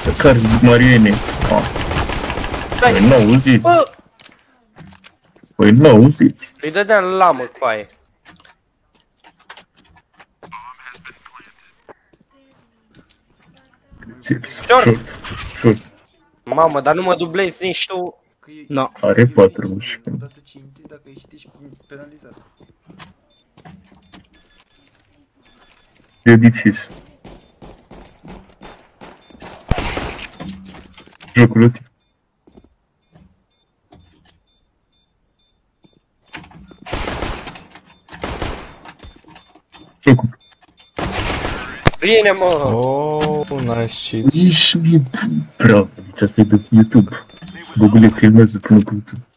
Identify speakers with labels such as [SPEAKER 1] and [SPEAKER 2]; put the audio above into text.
[SPEAKER 1] Care Mariene? Păi nu auziți. Păi nu auziți.
[SPEAKER 2] Îi dădeam lamă cu aia.
[SPEAKER 1] Short.
[SPEAKER 2] Mamă, dar nu mă dublezi nici tu.
[SPEAKER 3] No.
[SPEAKER 1] Are 4 și...
[SPEAKER 4] Odată ce intri, dacă ieși, ești penalizat.
[SPEAKER 1] E decis. Jocul ăsta. Jocul.
[SPEAKER 2] Bine, mă!
[SPEAKER 3] Oh, nice cheat.
[SPEAKER 1] Ești nebun. Bravo, deci asta e de YouTube. Google filmează până pe YouTube.